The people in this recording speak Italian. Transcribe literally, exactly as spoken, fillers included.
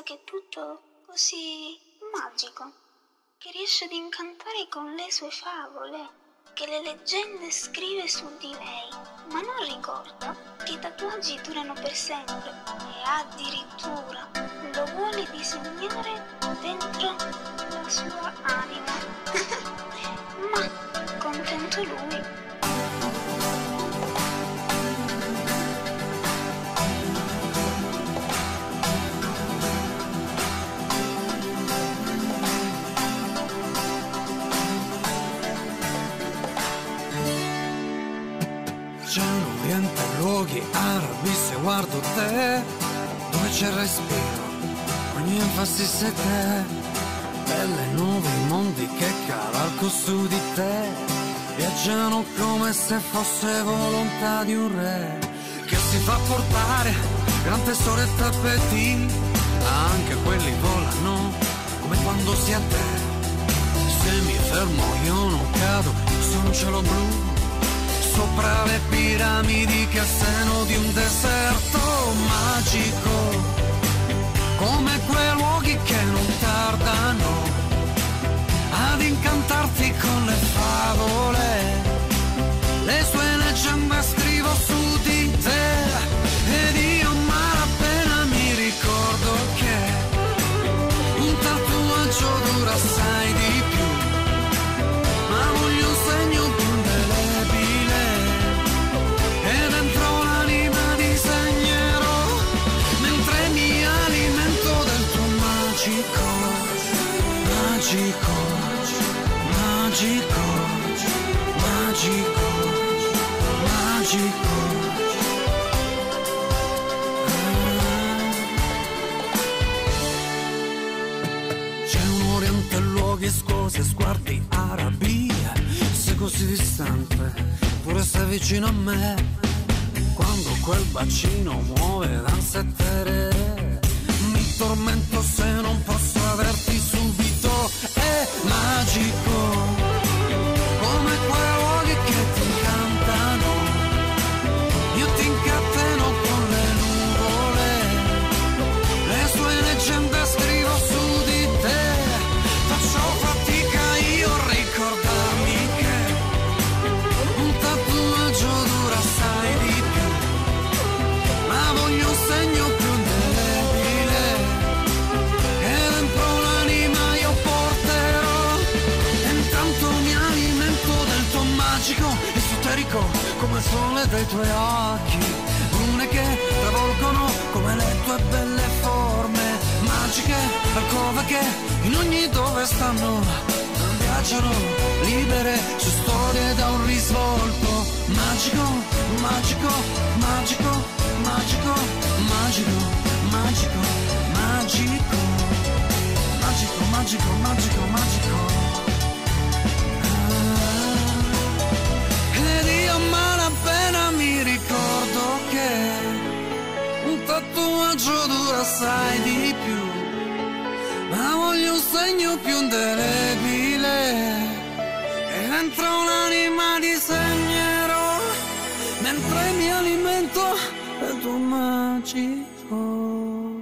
che è tutto così magico, che riesce ad incantare con le sue favole, che le leggende scrive su di lei, ma non ricorda che i tatuaggi durano per sempre e addirittura lo vuole disegnare dentro la sua anima. Ma contento lui. C'è un oriente luoghi arabi se guardo te, dove c'è il respiro, ogni enfasi sei te, belle nuovi mondi che cavalco su di te, viaggiano come se fosse volontà di un re, che si fa portare gran tesoro e tappeti, anche quelli volano come quando si è a te, se mi fermo io non cado, sono un cielo blu, sopra le piramidi che seno di un deserto magico, come quei luoghi che non tardano ad incantarti con le favole, le sue leggende scrivo su di te, ed io malapena mi ricordo che un tatuaggio dura assai di più, ma voglio un segno più indelebile, e dentro l'anima disegnerò, mentre mi alimento del tuo magico, magico, magico, magico, magico. C'è un oriente luoghi scosi, sguardi arabi, sei così distante, pure sei vicino a me, quando quel bacino muove danza e terere, mi tormento se non posso averti subito, è magico, come quei luoghi che ti incantano, io ti incateno con le nuvole, le sue leggende scrivo su di te, faccio fatica io a ricordarmi che un tatuaggio dura assai di più, ma voglio un segno più indelebile, e dentro l'anima io porterò, e intanto mi alimento del tuo magico, esoterico, come il sole dei tuoi occhi, lune che travolgono come le tue belle forme, magiche, alcove che in ogni dove stanno, viaggiano libere su storie da un risvolto, magico, magico, magico, magico, magico, magico, magico, magico, magico, magico, magico. Ed io malapena mi ricordo che un tatuaggio dura assai di più, ma voglio un segno più indelebile, e dentro l'anima disegnerò, mentre mi alimento del tuo magico.